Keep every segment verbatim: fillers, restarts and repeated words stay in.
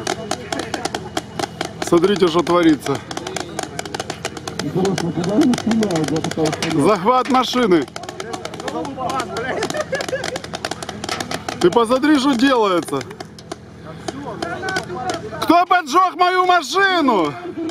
Смотрите, что творится. Захват машины. Ты посмотри, что делается. Кто поджег мою машину?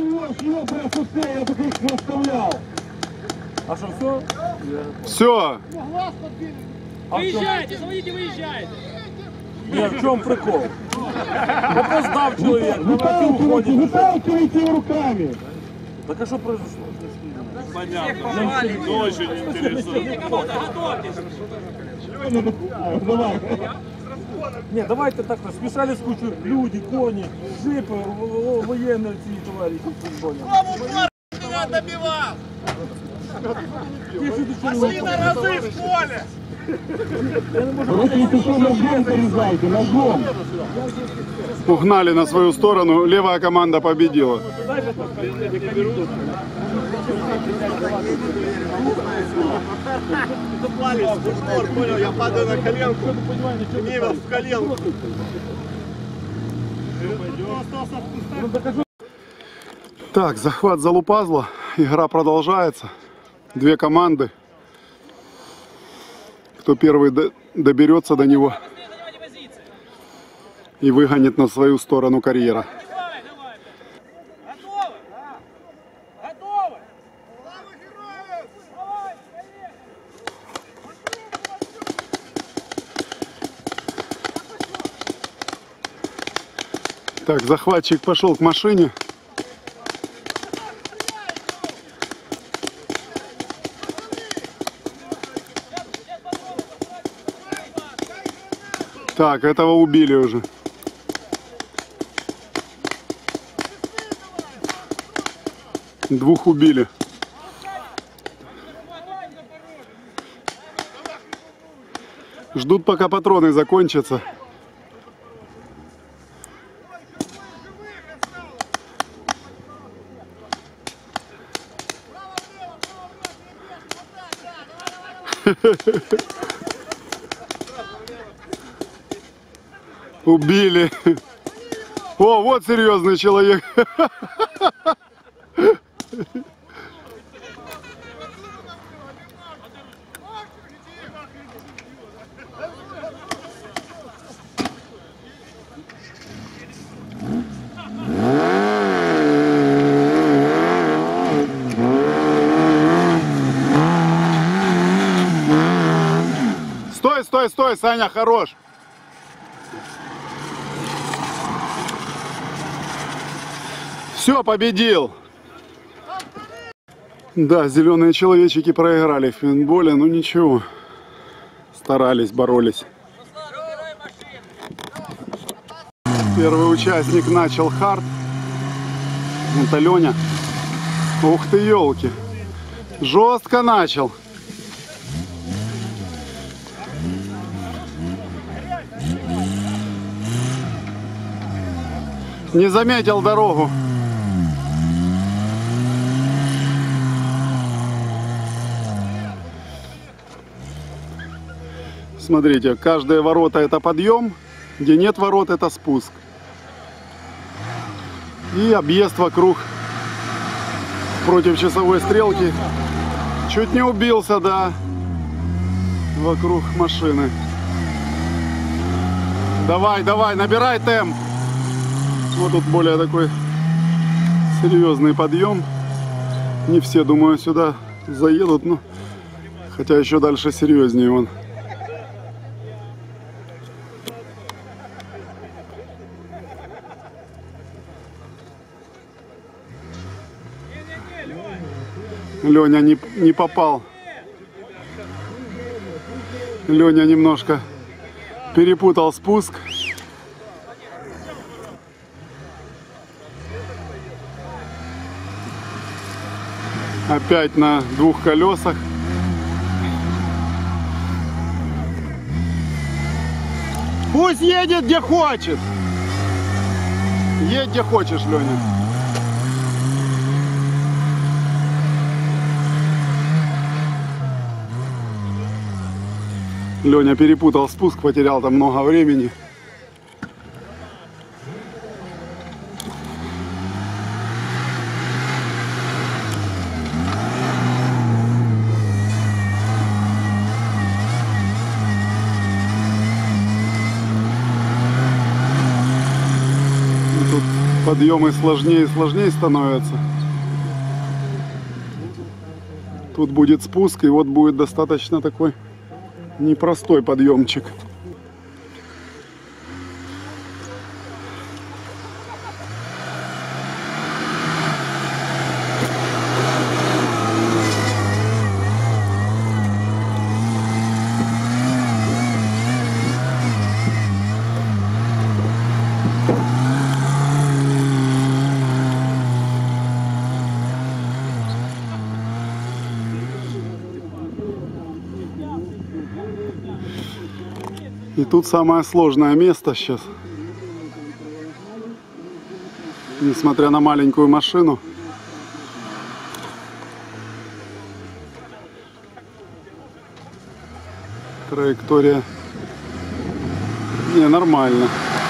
А что, все? Все. Выезжайте, смотрите, выезжайте. Нет, в чем прикол? Опоздав человек, давайте уходим. Выталкивайте руками. Так а что произошло? Понятно. Очень интересно. Давай. Нет, давайте так, смешались кучу люди, кони, джипы, военные эти товарищи. Меня добивал! Пошли на разы в поле! Просто если что, ножом порезайте, ножом. Угнали на свою сторону. Левая команда победила. Понял, я падаю на коленку. Невел в коленку. Так, захват Залупазла. Игра продолжается. Две команды. Кто первый доберется до него и выгонит на свою сторону карьера. Так, захватчик пошел к машине. Так, этого убили уже. Двух убили. Ждут, пока патроны закончатся. Убили. О, вот серьезный человек. Стой, стой, стой, Саня, хорош. Все, победил. Да, зеленые человечки проиграли в пейнтболе, ну ничего. Старались, боролись. Первый участник начал хард. Это Леня. Ух ты, елки. Жестко начал. Не заметил дорогу. Смотрите, каждые ворота это подъем, где нет ворот это спуск. И объезд вокруг против часовой стрелки. Чуть не убился, да, вокруг машины. Давай, давай, набирай темп. Вот тут более такой серьезный подъем. Не все, думаю, сюда заедут, но хотя еще дальше серьезнее он. Леня не, не попал. Леня немножко перепутал спуск. Опять на двух колесах. Пусть едет где хочет. Едь где хочешь, Леня. Леня перепутал спуск, потерял там много времени. Подъемы сложнее и сложнее становятся. Тут будет спуск, и вот будет достаточно такой непростой подъемчик. И тут самое сложное место сейчас. Несмотря на маленькую машину. Траектория не нормально.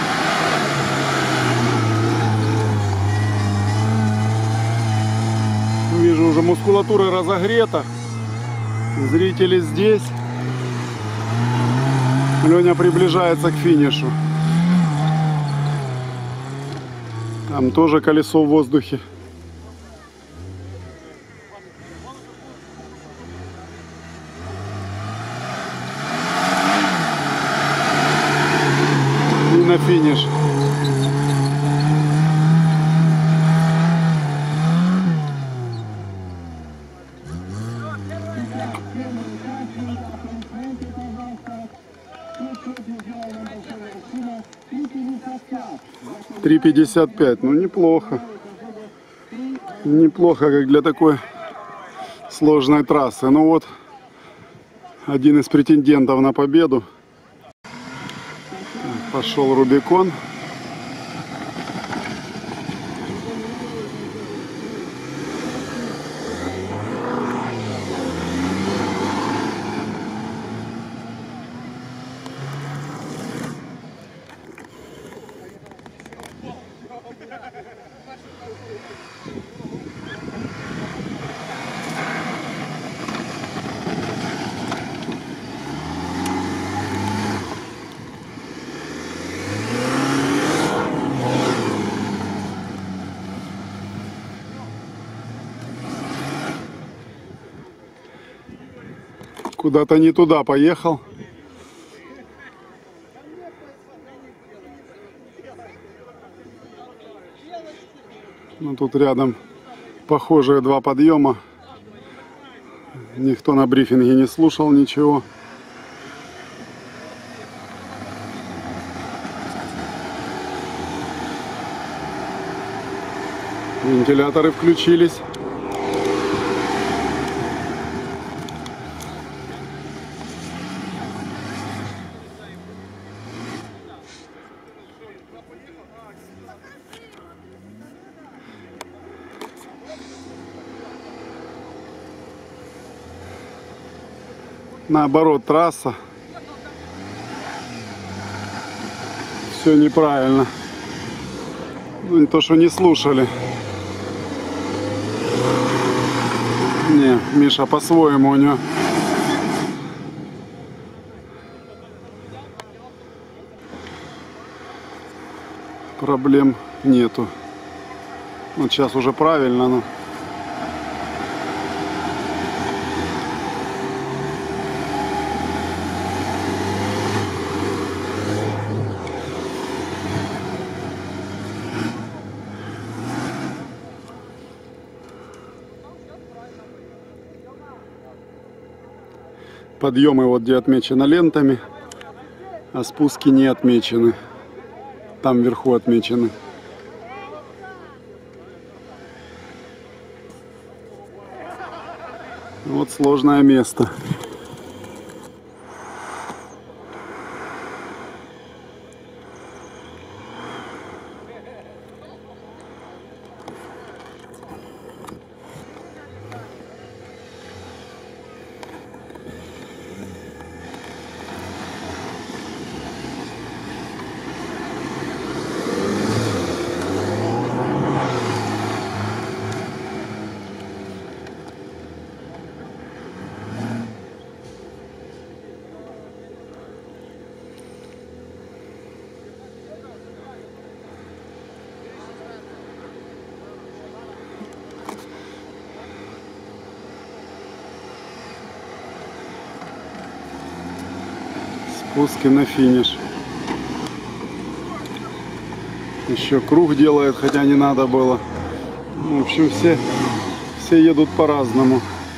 Вижу, уже мускулатура разогрета. Зрители здесь. Леня приближается к финишу. Там тоже колесо в воздухе. И на финиш. три пятьдесят пять, ну неплохо. Неплохо, как для такой сложной трассы. Ну вот, один из претендентов на победу. Пошел Рубикон. Куда-то не туда поехал. Ну, тут рядом похожие два подъема. Никто на брифинге не слушал ничего. Вентиляторы включились. Наоборот, трасса. Все неправильно. Ну, не то, что не слушали. Не, Миша по-своему у него. Проблем нету. Вот сейчас уже правильно, но... Подъемы вот где отмечено лентами, а спуски не отмечены. Там вверху отмечены. Вот сложное место. спуске на финиш. Еще круг делает, хотя не надо было. В общем, все, все едут по-разному.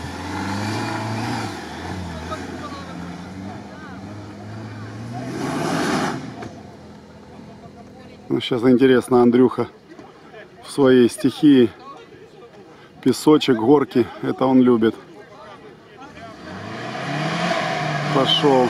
Ну, сейчас интересно, Андрюха в своей стихии. Песочек, горки, это он любит. Пошел.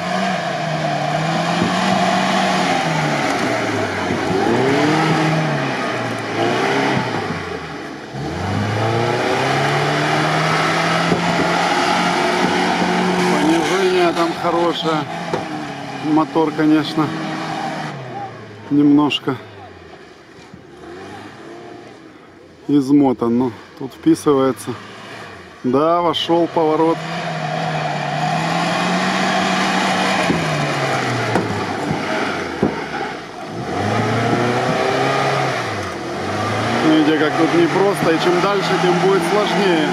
Понижение там хорошее. Мотор, конечно, немножко измотан, но тут вписывается. Да, вошел поворот. Видите, как тут непросто, и чем дальше, тем будет сложнее.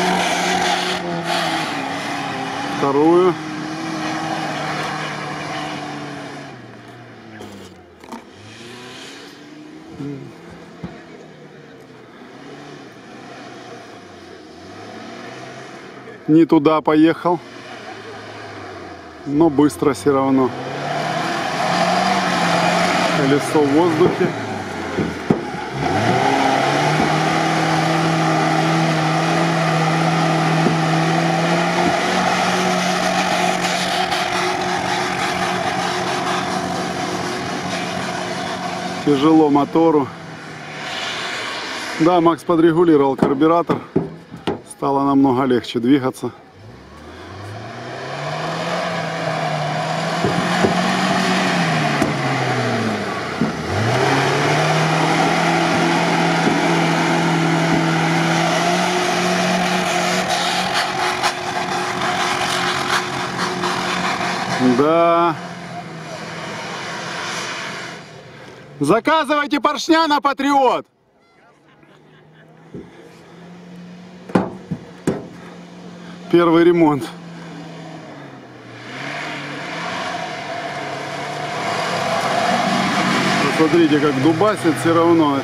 Вторую. Не туда поехал, но быстро все равно. Колесо в воздухе. Тяжело мотору. Да, Макс подрегулировал карбюратор. Стало намного легче двигаться. Да. Заказывайте поршня на Патриот. Первый ремонт. Посмотрите, как дубасит все равно.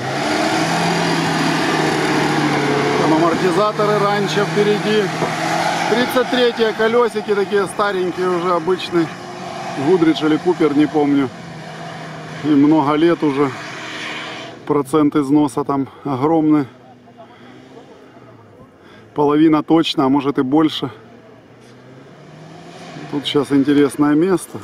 Там амортизаторы раньше впереди. тридцать третьи колесики такие старенькие уже, обычный. Гудридж или Купер, не помню. И много лет уже. Процент износа там огромный. Половина точно, а может и больше. Тут сейчас интересное место.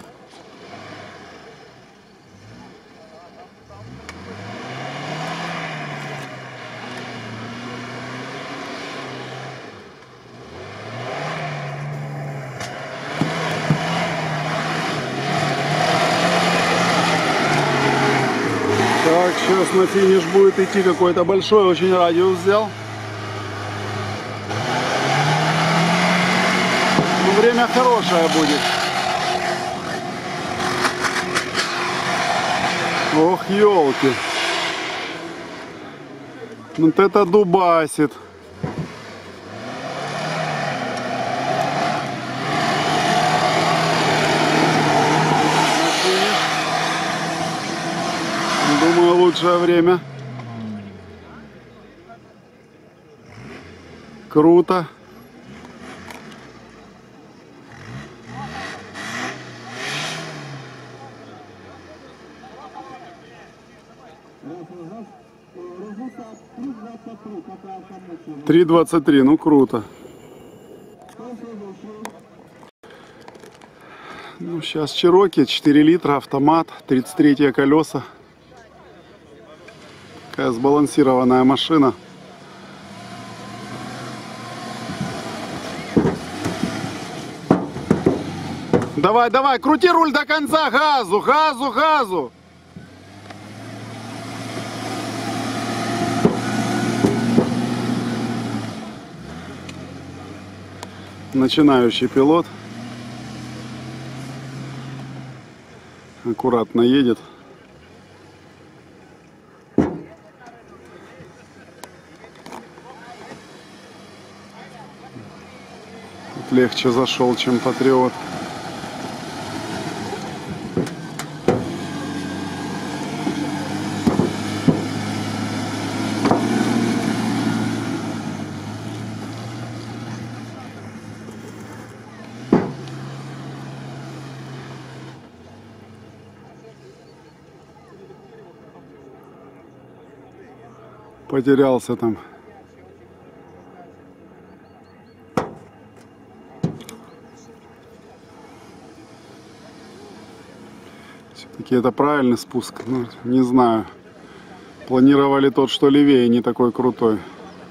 Так, сейчас на финиш будет идти какой-то большой, очень радиус взял. Время хорошее будет. Ох, елки. Вот это дубасит. Думаю, лучшее время. Круто. три двадцать три, ну круто. Ну, сейчас Чероки, четыре литра, автомат, тридцать третьи колеса. Такая сбалансированная машина. Давай, давай, крути руль до конца, газу, газу, газу. Начинающий пилот. Аккуратно едет. Тут легче зашел, чем Патриот. потерялся там. Все-таки это правильный спуск, ну, не знаю. Планировали тот, что левее, не такой крутой.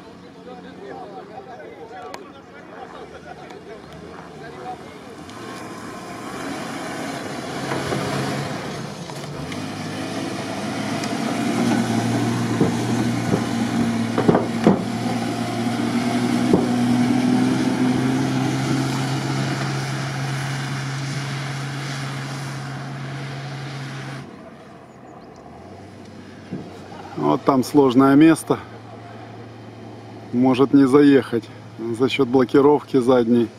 Вот там сложное место. Может не заехать за счет блокировки задней.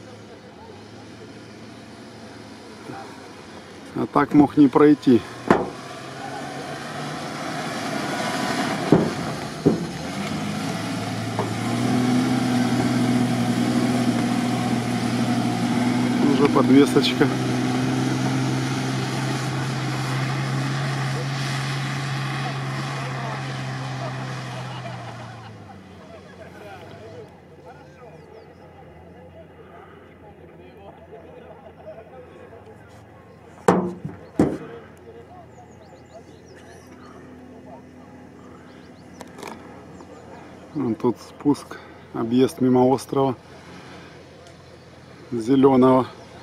А так мог не пройти. Уже подвесочка. Тут спуск, объезд мимо острова Зеленого.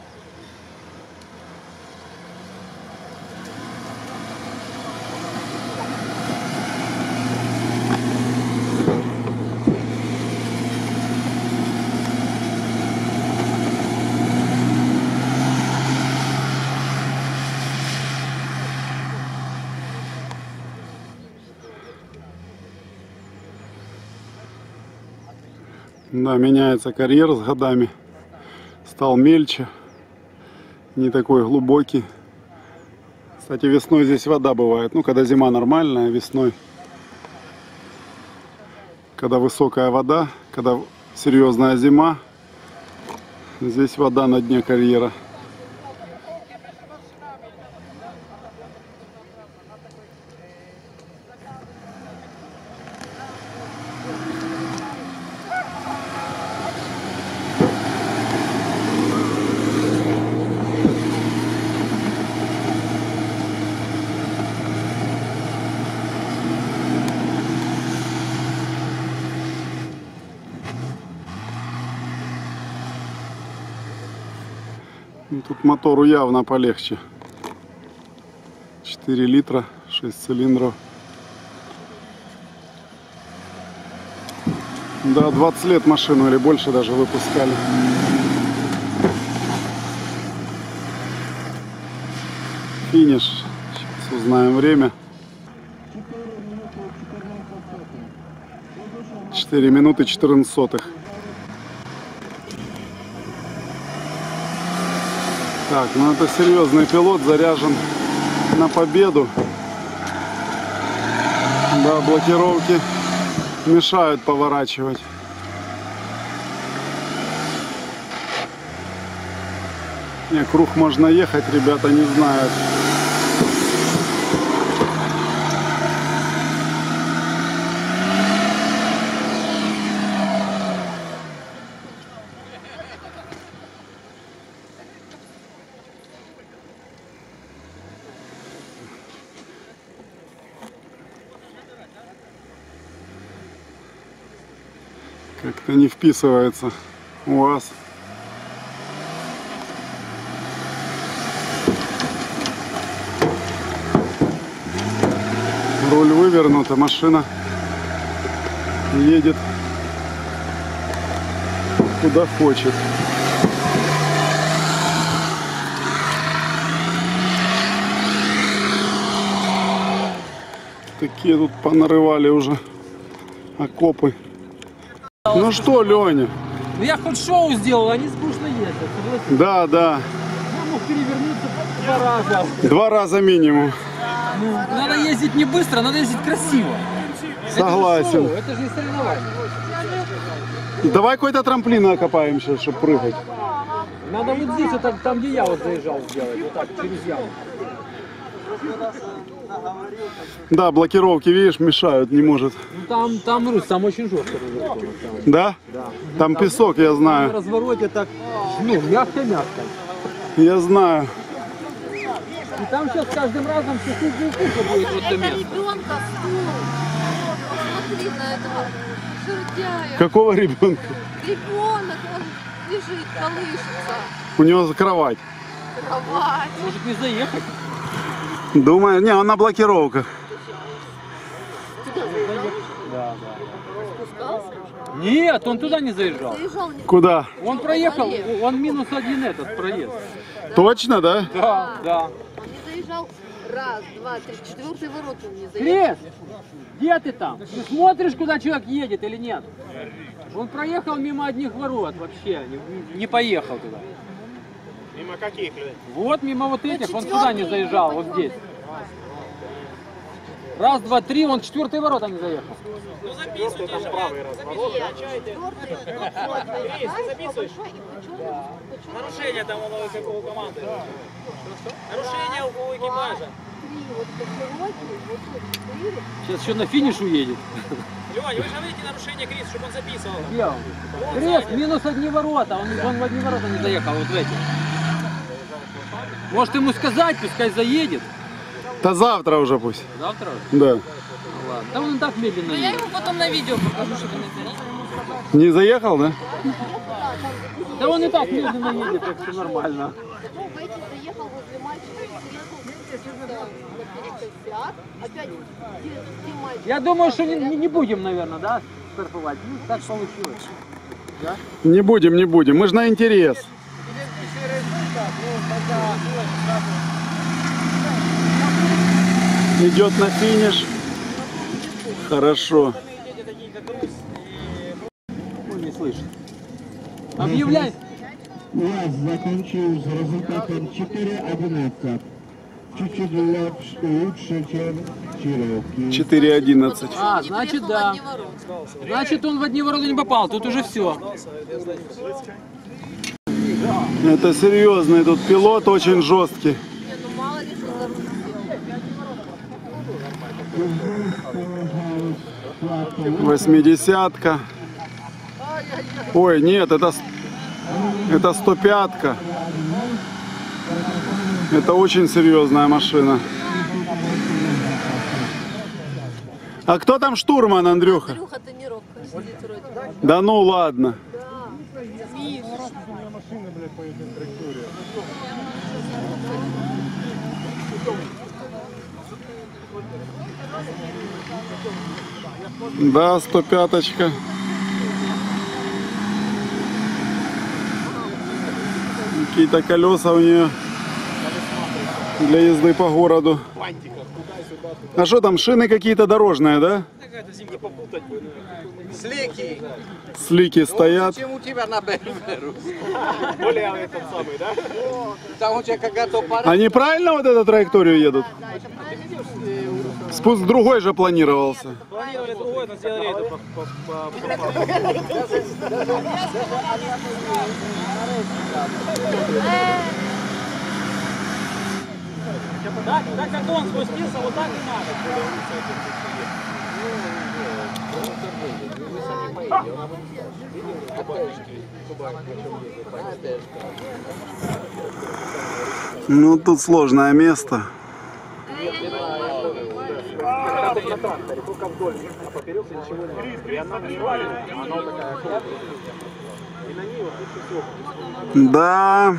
Да, меняется карьер с годами. Стал мельче, не такой глубокий. Кстати, весной здесь вода бывает. Ну, когда зима нормальная, весной, когда высокая вода, когда серьезная зима, здесь вода на дне карьера. Тут мотору явно полегче. четыре литра, шесть цилиндров. Да, двадцать лет машину или больше даже выпускали. Финиш. Сейчас узнаем время. четыре минуты четырнадцать сотых. Так, ну это серьезный пилот, заряжен на победу. Да, блокировки мешают поворачивать. Не, круг можно ехать, ребята не знают. Как-то не вписывается у вас. Руль вывернут, а машина едет куда хочет. Такие тут понарывали уже окопы. Ну что, Леня? Ну я хоть шоу сделал, они скучно ездят, согласен? Да, да. Я мог перевернуться два раза. Два раза минимум. Ну, надо ездить не быстро, надо ездить красиво. Согласен. Это же, шоу, это же не соревнование. Давай какой-то трамплин окопаем сейчас, чтобы прыгать. Надо вот здесь, вот там, там, где я вот заезжал, сделать, вот так, через яму. Да, блокировки, видишь, мешают, не может. Ну там, там, Русь, там очень жестко развернуло. Да? Там песок, я На знаю. развороте так, ну, мягко-мягко. Я знаю. И там сейчас с каждым разом все хуже и хуже будет вот это Это место. ребенка стул. Посмотри на этого жердяя. Какого ребенка? Ребенок, он лежит, колышется. У него кровать. Кровать. Может не заехать? Думаю, не, он на блокировках. Спускался? Нет, он туда не заезжал. Заезжал не Куда? Он проехал, он минус один этот проезд. Точно, да? Да, да. Он не заезжал раз, два, три, четвертый ворот он не заехал. Крес, где ты там? Ты смотришь, куда человек едет или нет? Он проехал мимо одних ворот вообще, не, не поехал туда. Мимо каких людей? Вот мимо вот этих, он четвертый сюда не не заезжал, понял. вот здесь. Раз, два, три, он четвертые ворота не заехал. Четвертый там правый разворот. Нарушение там у какого команды. Нарушение у экипажа. Сейчас еще на финиш уедет. Лёнь, вы же говорите нарушение, Крис, чтобы он записывал. Где он? Крес, минус одни ворота, он, он в одни ворота не заехал, вот в эти. Может ему сказать, пускай заедет. Да завтра уже пусть. Завтра? Да. Ну, ладно. Да он и так медленно Я едет. ему потом на видео покажу, чтобы не заехал. Не заехал, да? Да он и так медленно едет, так все нормально. Заехал возле мальчика, опять где мальчик? Я думаю, что не, не- не будем, наверное, да, штрафовать. Ну, так получилось. Не будем, не будем. Мы же на интерес. Идет на финиш. Хорошо. Он не слышит. Объявляй. УАЗ закончил с результатом четыре одиннадцать. Чуть-чуть лучше, лучше, чем Чироки. четыре одиннадцать. А, Не значит, приехал в да. одни ворота. Значит, он в одни ворота не попал. Тут уже все. Это серьезный тут пилот, очень жесткий. Не, ну мало ли что за руль сел. Восьмидесятка. Ой, нет, это, с- это сто пятка. Это очень серьезная машина. А кто там штурман, Андрюха? Андрюха тренировка сидит вроде. Да ну ладно. Да, сто пяточка. Какие-то колеса у нее для езды по городу. А что там, шины какие-то дорожные, да? Слики. Слики стоят. Чем у тебя на БМВ? Более этот самый, да? Там у тебя когда-то пара. Они правильно вот эту траекторию едут? Спуск другой же планировался. Планировали другое, но сделали это по, по, по, по- Так, так как он спустился, вот так и надо. Ну, тут сложное место. Да,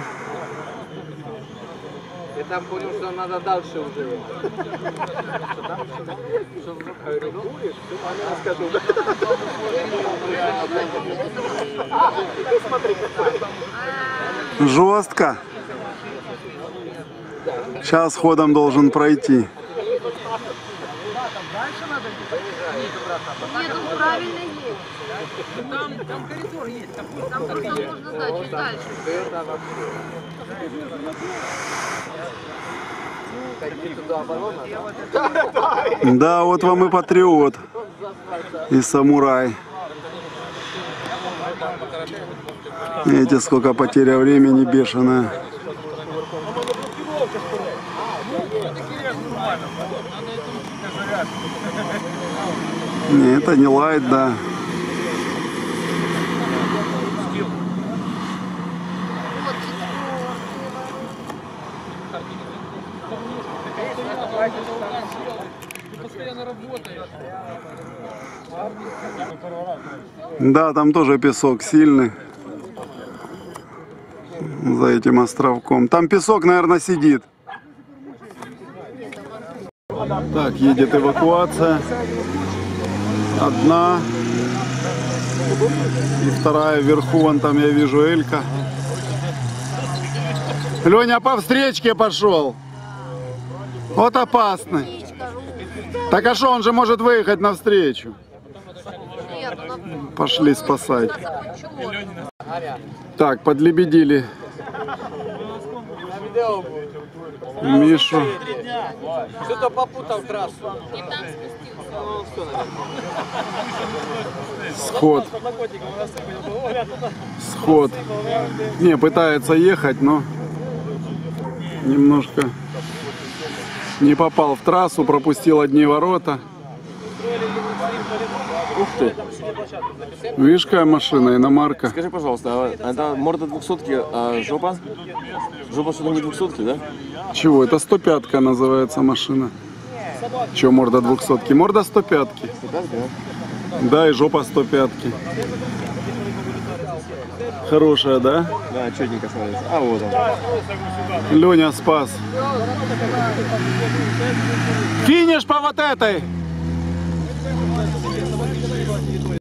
Я там понял, что надо дальше уже. жестко. Сейчас ходом должен пройти. Нет, он правильно едет. Там, там коридор есть. Там, там, Там можно знать чуть дальше. Да, вот вам и патриот. И самурай. Видите, сколько потеря времени бешеная. Надо Не, это не лайт, да. Да, там тоже песок сильный. За этим островком. Там песок, наверное, сидит. Так, едет эвакуация. Одна. И вторая вверху, вон там я вижу Элька. Леня по встречке пошел. Вот опасный. Так а что, он же может выехать навстречу. Пошли спасать. Так, подлебедили Мишу. Что-то попутал трассу. Сход. Сход. Не, пытается ехать, но немножко не попал в трассу, пропустил одни ворота. Ух ты! Видишь, какая машина, иномарка. Скажи, пожалуйста, а это морда двухсотки, а жопа? Жопа что-то не двухсотки, да? Чего? Это сто пятка называется машина. Че морда двухсотки? Морда сто пятки. Да, и жопа сто пятки. Хорошая, да? Да, четенько смотрится. А вот он. Леня спас. Финиш по вот этой.